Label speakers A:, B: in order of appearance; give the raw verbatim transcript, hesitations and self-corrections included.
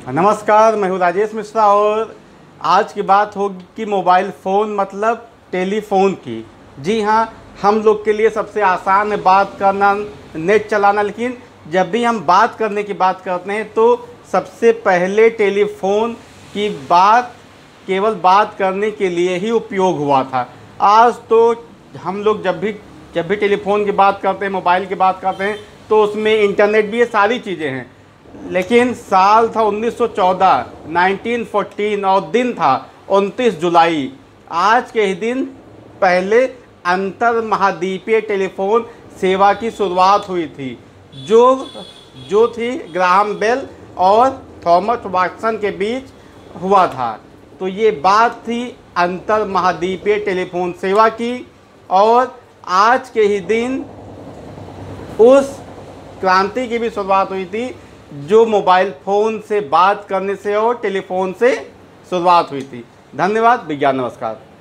A: नमस्कार, मैं हूँ राजेश मिश्रा और आज की बात होगी कि मोबाइल फ़ोन मतलब टेलीफोन की। जी हाँ, हम लोग के लिए सबसे आसान है बात करना, नेट चलाना, लेकिन जब भी हम बात करने की बात करते हैं तो सबसे पहले टेलीफोन की बात केवल बात करने के लिए ही उपयोग हुआ था। आज तो हम लोग जब भी जब भी टेलीफोन की बात करते हैं, मोबाइल की बात करते हैं तो उसमें इंटरनेट भी, ये सारी चीज़ें हैं। लेकिन साल था उन्नीस सौ चौदह, उन्नीस सौ चौदह, और दिन था उनतीस जुलाई। आज के ही दिन पहले अंतर महाद्वीपीय टेलीफोन सेवा की शुरुआत हुई थी, जो जो थी ग्राहम बेल और थॉमस वाटसन के बीच हुआ था। तो ये बात थी अंतर महाद्वीपीय टेलीफोन सेवा की, और आज के ही दिन उस क्रांति की भी शुरुआत हुई थी जो मोबाइल फ़ोन से बात करने से और टेलीफोन से शुरुआत हुई थी। धन्यवाद। विज्ञान नमस्कार।